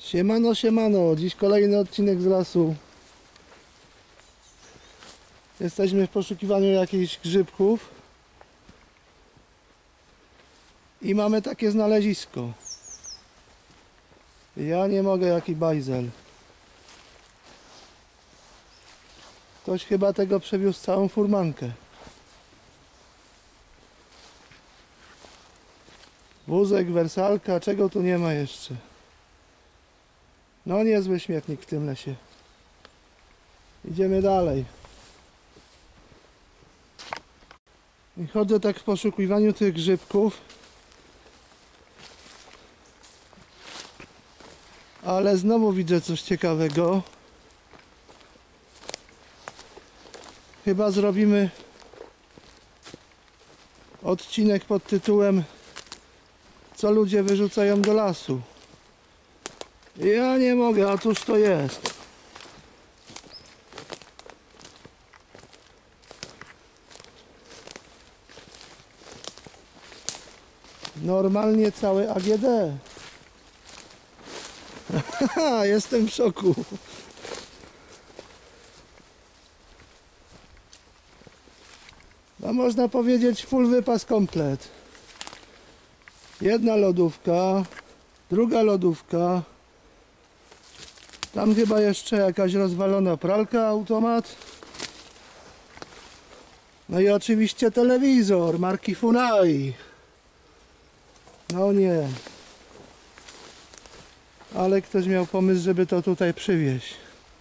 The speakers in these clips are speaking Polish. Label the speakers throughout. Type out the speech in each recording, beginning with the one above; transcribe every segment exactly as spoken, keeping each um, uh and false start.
Speaker 1: Siemano, siemano, dziś kolejny odcinek z lasu. Jesteśmy w poszukiwaniu jakichś grzybków i mamy takie znalezisko. Ja nie mogę, jaki bajzel. Ktoś chyba tego przewiózł całą furmankę. Wózek, wersalka, czego tu nie ma jeszcze? No niezły śmietnik w tym lesie. Idziemy dalej. I chodzę tak w poszukiwaniu tych grzybków. Ale znowu widzę coś ciekawego. Chyba zrobimy odcinek pod tytułem co ludzie wyrzucają do lasu. Ja nie mogę, a tuż to jest. Normalnie całe A G D. Jestem w szoku. No można powiedzieć full wypas komplet. Jedna lodówka, druga lodówka. Tam chyba jeszcze jakaś rozwalona pralka, automat. No i oczywiście telewizor marki Funai. No nie. Ale ktoś miał pomysł, żeby to tutaj przywieźć.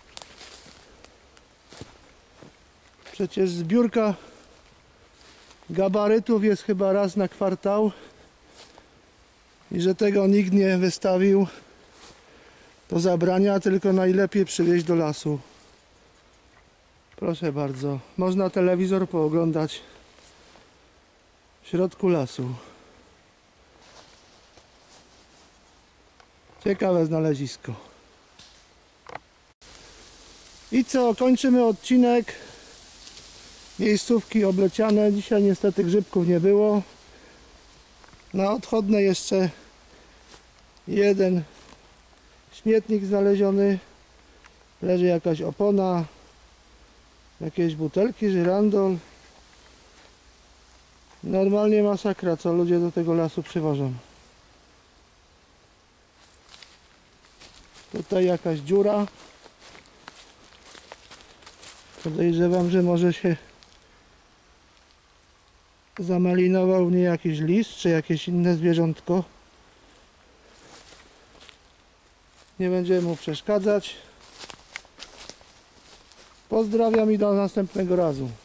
Speaker 1: Przecież zbiórka gabarytów jest chyba raz na kwartał. I że tego nikt nie wystawił, to zabrania, tylko najlepiej przywieźć do lasu. Proszę bardzo, można telewizor pooglądać w środku lasu. Ciekawe znalezisko. I co, kończymy odcinek. Miejscówki obleciane. Dzisiaj niestety grzybków nie było. Na odchodne jeszcze jeden śmietnik znaleziony. Leży jakaś opona, jakieś butelki, żyrandol. Normalnie masakra, co ludzie do tego lasu przywożą. Tutaj jakaś dziura. Podejrzewam, że może się zamalinował w niej jakiś lis, czy jakieś inne zwierzątko. Nie będziemy mu przeszkadzać. Pozdrawiam i do następnego razu.